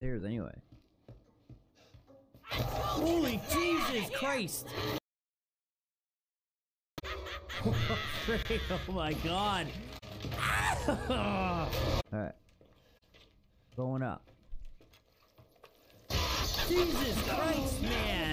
stairs anyway. Holy Jesus Christ! Oh my god! Alright. Going up. Jesus Christ, man!